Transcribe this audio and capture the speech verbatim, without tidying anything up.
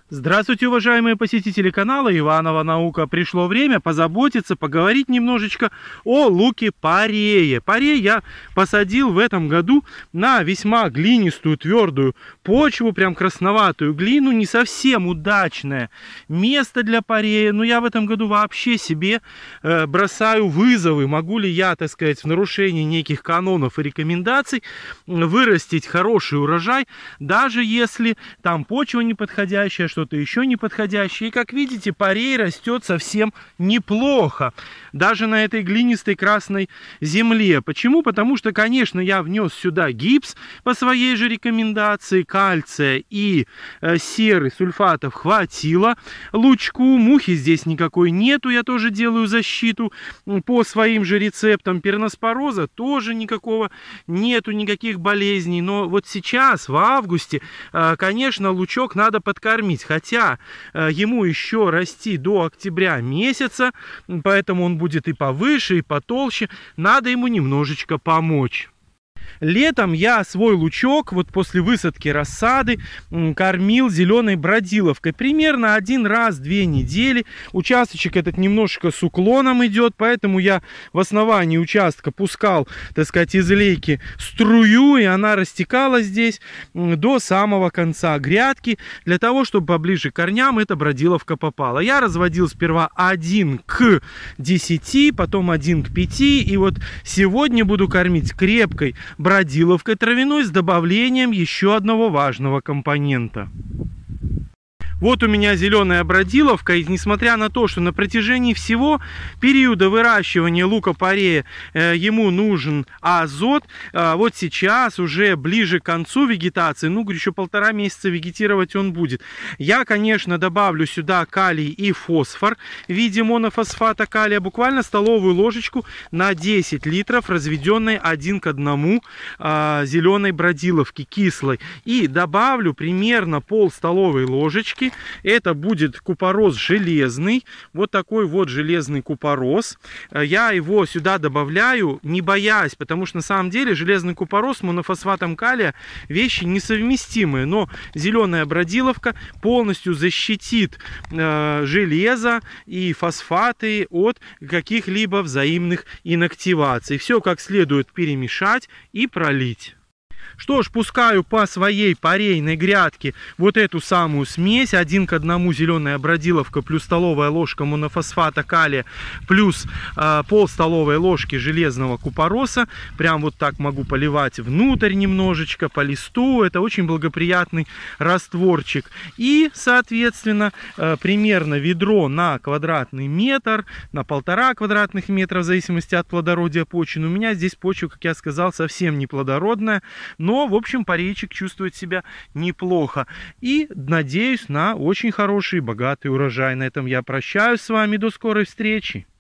Здравствуйте, уважаемые посетители канала Иванова Наука. Пришло время позаботиться, поговорить немножечко о луке Парее. Парей я посадил в этом году на весьма глинистую, твердую почву, прям красноватую глину, не совсем удачное место для Парея. Но я в этом году вообще себе э, бросаю вызовы. Могу ли я, так сказать, в нарушении неких канонов и рекомендаций вырастить хороший урожай, даже если там почва неподходящая, что-то еще неподходящее. И как видите, Парей растет совсем неплохо, даже на этой глинистой красной земле. Почему? Потому что, конечно, я внес сюда гипс по своей же рекомендации, кальция и э, серы, сульфатов хватило лучку, мухи здесь никакой нету, я тоже делаю защиту по своим же рецептам, перноспороза тоже никакого нету, никаких болезней. Но вот сейчас, в августе, э, конечно, лучок надо подкормить. Хотя э, ему еще расти до октября месяца, поэтому он будет и повыше, и потолще. Надо ему немножечко помочь. Летом я свой лучок, вот после высадки рассады, кормил зеленой бродиловкой. Примерно один раз в две недели. Участочек этот немножко с уклоном идет, поэтому я в основании участка пускал, так сказать, из лейки струю, и она растекала здесь до самого конца грядки, для того, чтобы поближе к корням эта бродиловка попала. Я разводил сперва один к десяти, потом один к пяти, и вот сегодня буду кормить крепкой бродиловкой травяной с добавлением еще одного важного компонента. Вот у меня зеленая бродиловка, и несмотря на то, что на протяжении всего периода выращивания лука Парея э, ему нужен азот, э, вот сейчас уже ближе к концу вегетации, ну, говорю, еще полтора месяца вегетировать он будет. Я, конечно, добавлю сюда калий и фосфор в виде монофосфата калия, буквально столовую ложечку на десять литров, разведенной один к одному э, зеленой бродиловки кислой. И добавлю примерно пол столовой ложечки. Это будет купорос железный, вот такой вот железный купорос. Я его сюда добавляю, не боясь, потому что на самом деле железный купорос с монофосфатом калия вещи несовместимые, но зеленая бродиловка полностью защитит э, железо и фосфаты от каких-либо взаимных инактиваций. Все как следует перемешать и пролить. Что ж, пускаю по своей парейной грядке вот эту самую смесь. Один к одному зеленая бродиловка плюс столовая ложка монофосфата калия плюс э, пол столовой ложки железного купороса. Прям вот так могу поливать внутрь немножечко по листу. Это очень благоприятный растворчик. И, соответственно, э, примерно ведро на квадратный метр, на полтора квадратных метра, в зависимости от плодородия почвы. У меня здесь почва, как я сказал, совсем не плодородная. Но, в общем, парейчик чувствует себя неплохо. И надеюсь на очень хороший, богатый урожай. На этом я прощаюсь с вами. До скорой встречи.